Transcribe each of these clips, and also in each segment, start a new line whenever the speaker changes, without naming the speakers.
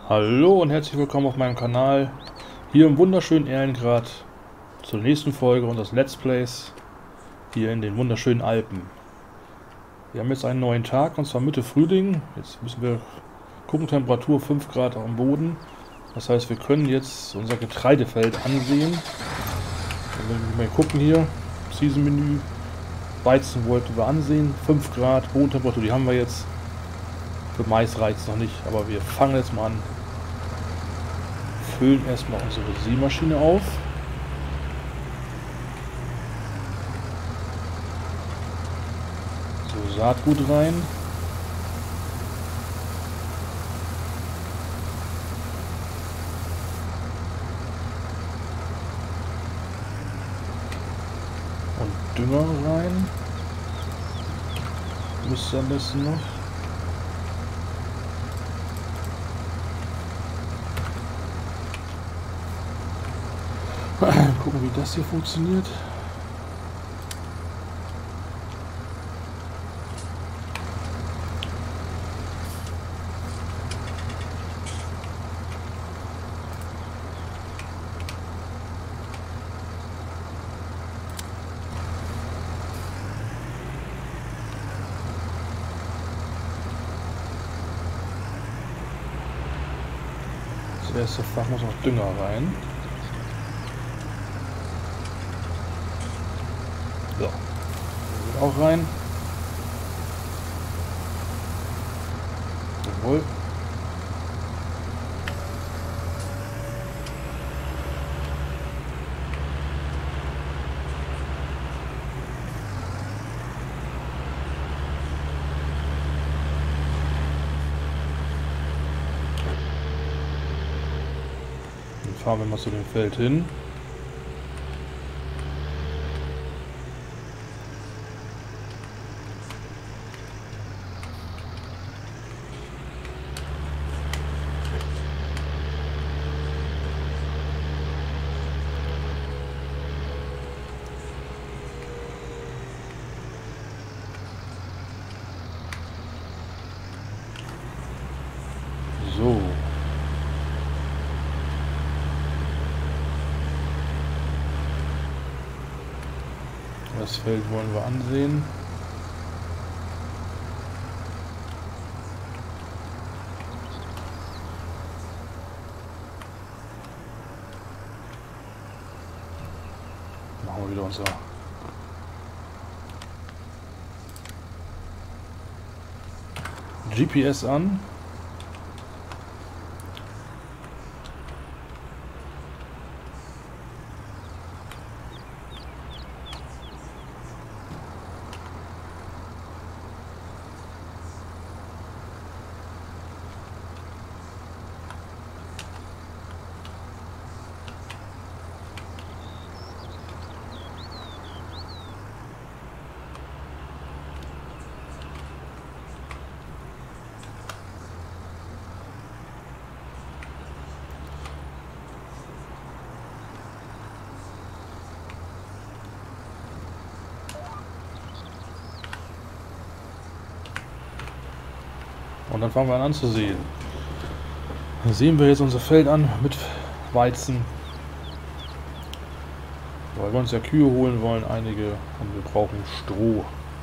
Hallo und herzlich willkommen auf meinem Kanal, hier im wunderschönen Erlengrad, zur nächsten Folge unseres Let's Plays, hier in den wunderschönen Alpen. Wir haben jetzt einen neuen Tag, und zwar Mitte Frühling. Jetzt müssen wir gucken, Temperatur 5 Grad am Boden. Das heißt, wir können jetzt unser Getreidefeld ansehen. Wenn wir mal gucken hier, Season-Menü, Weizen wollten wir ansehen, 5 Grad, Bodentemperatur, die haben wir jetzt. Für Mais reicht es noch nicht, aber wir fangen jetzt mal an. Füllen erstmal unsere Sämaschine auf. So, Saatgut rein. Und Dünger rein. Müsste am besten noch. Gucken, wie das hier funktioniert. Das erste Fach muss noch Dünger rein. So, der geht auch rein. Jawohl. Dann fahren wir mal zu dem Feld hin. So. Das Feld wollen wir ansehen. Machen wir wieder unser GPS an. Und dann fangen wir an zu sehen. Dann sehen wir jetzt unser Feld an mit Weizen. Weil wir uns ja Kühe holen wollen, einige, und wir brauchen Stroh.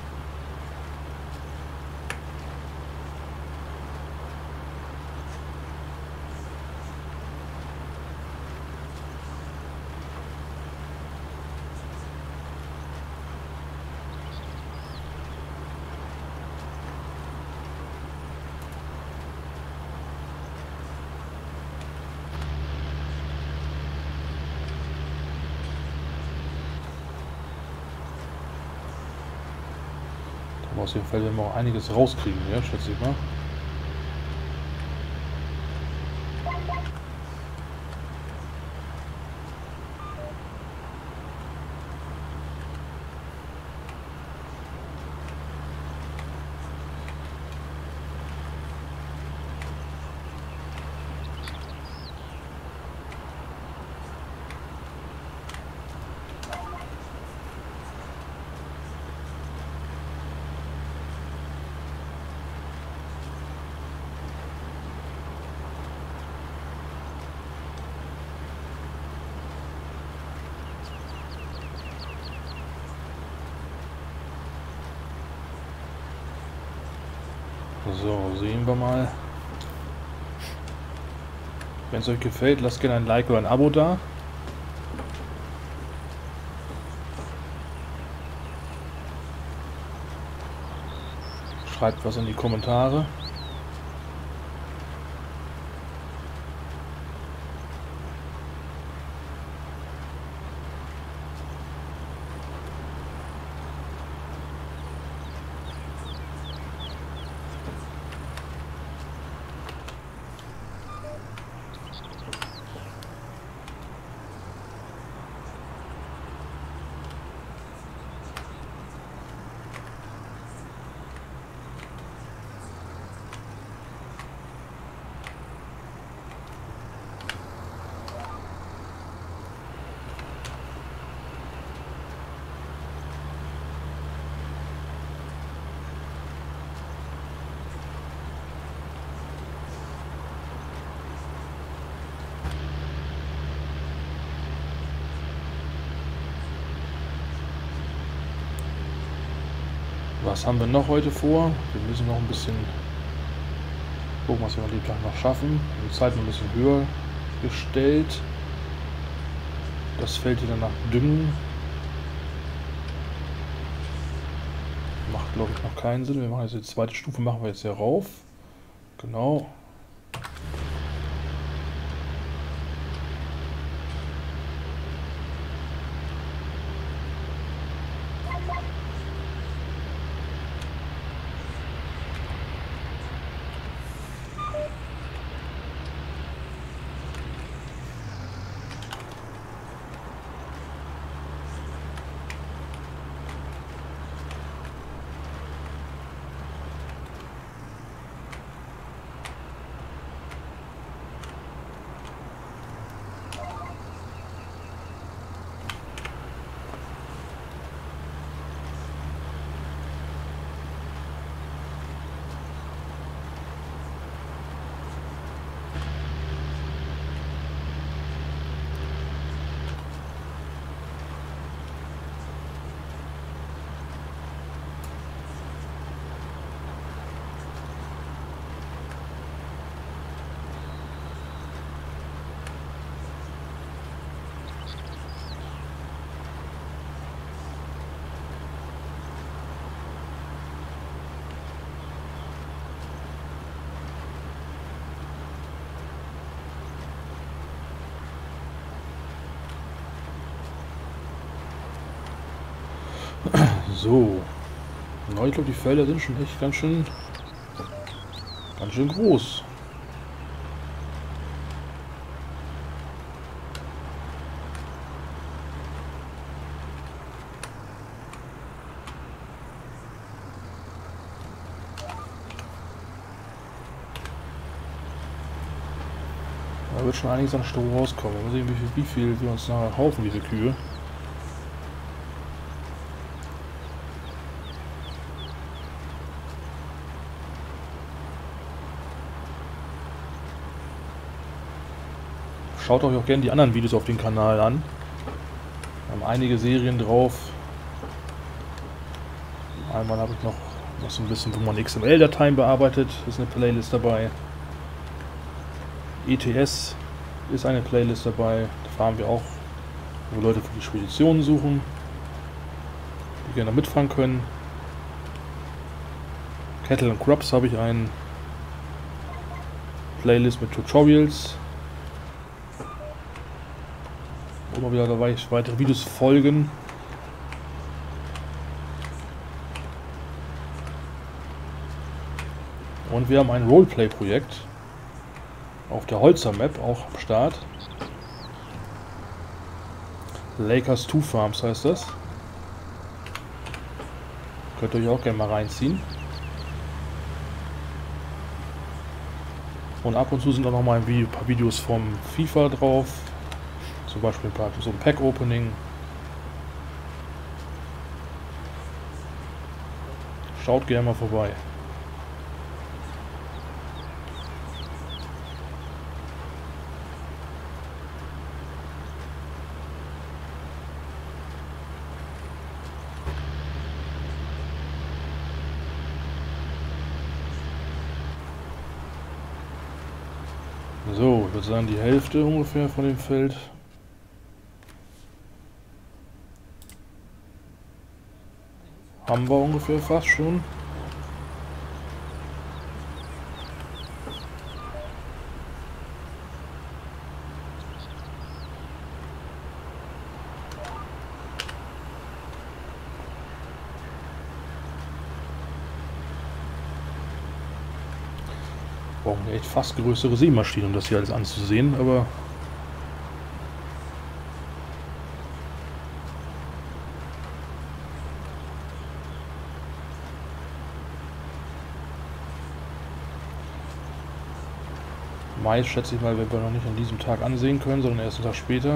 Aus dem Feld werden wir auch einiges rauskriegen, ja, schätze ich mal. So, sehen wir mal. Wenn es euch gefällt, lasst gerne ein Like oder ein Abo da. Schreibt was in die Kommentare. Was haben wir noch heute vor? Wir müssen noch ein bisschen gucken, was wir an dem Tag noch schaffen. Die Zeit noch ein bisschen höher gestellt. Das Feld hier danach düngen. Macht, glaube ich, noch keinen Sinn. Wir machen jetzt die zweite Stufe, machen wir jetzt hier rauf. Genau. So. Na, ich glaube, die Felder sind schon echt ganz schön groß. Da wird schon einiges an Stroh rauskommen. Mal sehen, wie viel wir uns nachher kaufen, diese Kühe. Schaut euch auch gerne die anderen Videos auf dem Kanal an. Wir haben einige Serien drauf. Einmal habe ich noch so ein bisschen, wo man XML-Dateien bearbeitet. Ist eine Playlist dabei. ETS ist eine Playlist dabei. Da fahren wir auch, wo Leute für die Speditionen suchen, die gerne mitfahren können. Cattle and Crops habe ich eine Playlist mit Tutorials. Immer wieder dabei weitere Videos folgen. Und wir haben ein Roleplay-Projekt auf der Holzer Map auch am Start. Lakers 2 Farms heißt das. Könnt ihr euch auch gerne mal reinziehen. Und ab und zu sind auch noch mal ein paar Videos vom FIFA drauf. Zum Beispiel so ein Pack-Opening. Schaut gerne mal vorbei. So, ich würde sagen die Hälfte ungefähr von dem Feld. Haben wir ungefähr fast schon. Brauchen wir echt fast größere Sämaschinen, um das hier alles anzusehen, aber Mais schätze ich mal, werden wir noch nicht an diesem Tag ansehen können, sondern erst einen Tag später.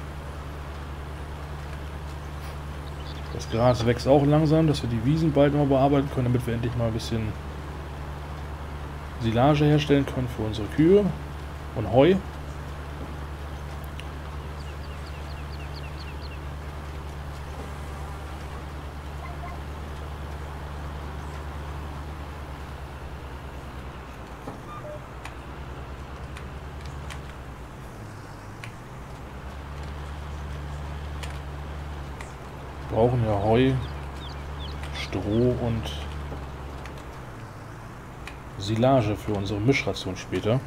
Das Gras wächst auch langsam, dass wir die Wiesen bald mal bearbeiten können, damit wir endlich mal ein bisschen Silage herstellen können für unsere Kühe und Heu. Wir brauchen ja Heu, Stroh und Silage für unsere Mischration später.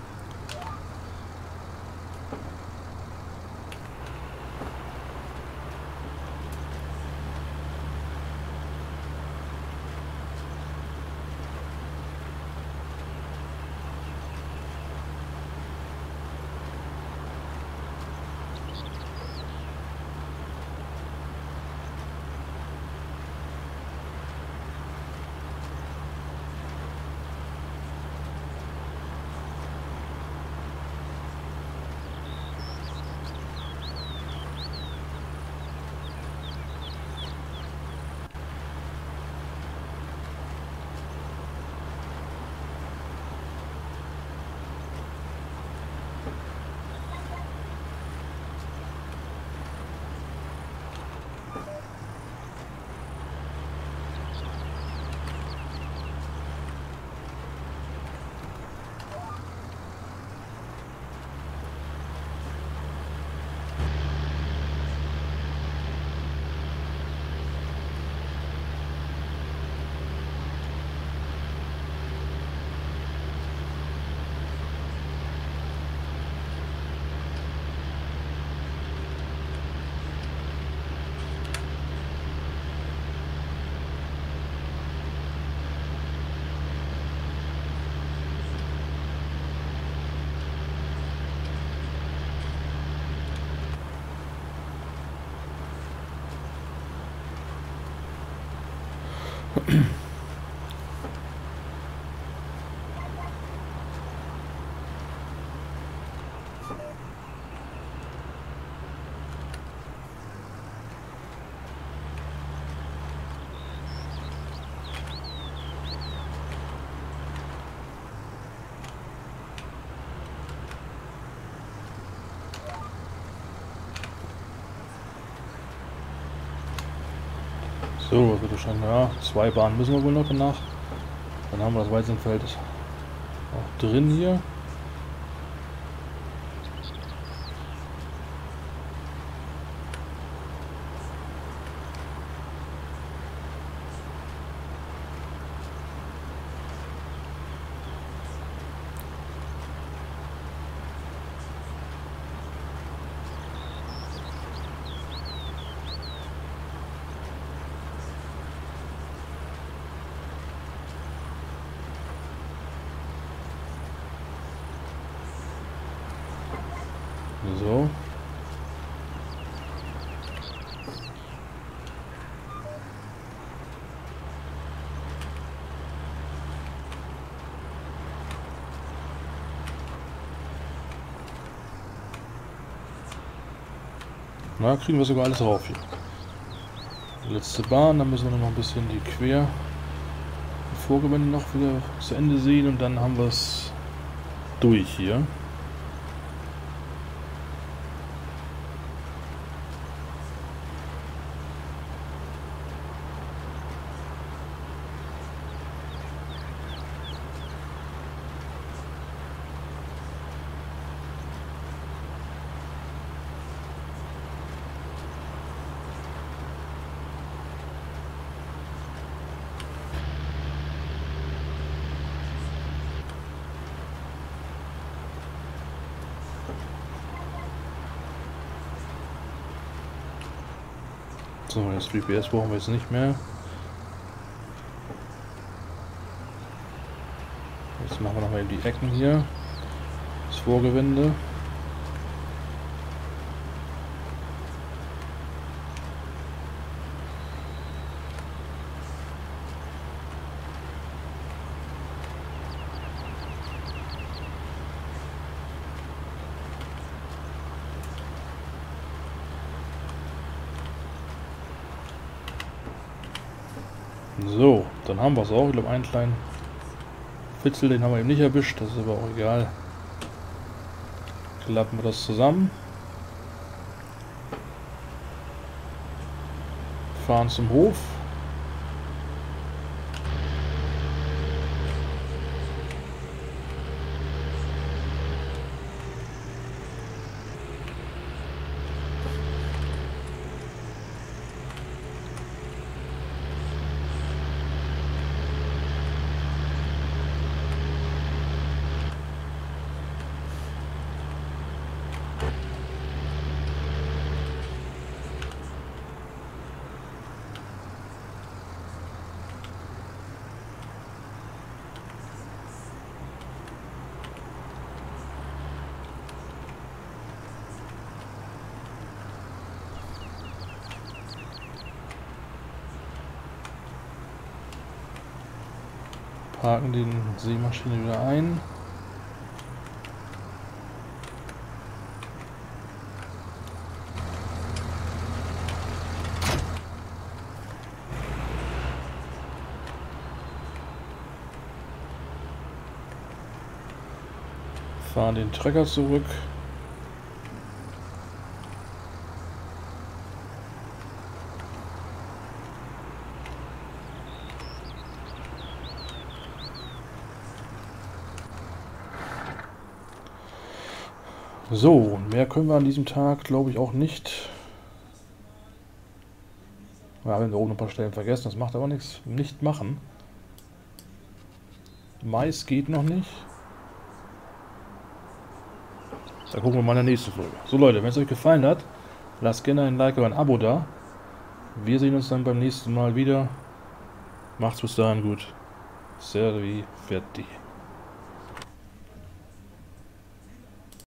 So, das wird wahrscheinlich, ja, 2 Bahnen müssen wir wohl noch danach. Dann haben wir das Weizenfeld auch drin hier. So. Na, kriegen wir sogar alles rauf hier. Letzte Bahn, dann müssen wir noch ein bisschen die Vorgewände noch wieder zu Ende sehen und dann haben wir es durch hier. So, das 3PS brauchen wir jetzt nicht mehr. Jetzt machen wir nochmal die Ecken hier. Das Vorgewinde. So, dann haben wir es auch. Ich glaube, einen kleinen Fitzel, den haben wir eben nicht erwischt. Das ist aber auch egal. Klappen wir das zusammen. Fahren zum Hof. Parken die Sämaschine wieder ein. Fahren den Trecker zurück. So, und mehr können wir an diesem Tag, glaube ich, auch nicht. Wir haben oben ein paar Stellen vergessen, das macht aber nichts. Nicht machen. Mais geht noch nicht. Da gucken wir mal in der nächsten Folge. So Leute, wenn es euch gefallen hat, lasst gerne ein Like oder ein Abo da. Wir sehen uns dann beim nächsten Mal wieder. Macht's bis dahin gut. Servi, fertig.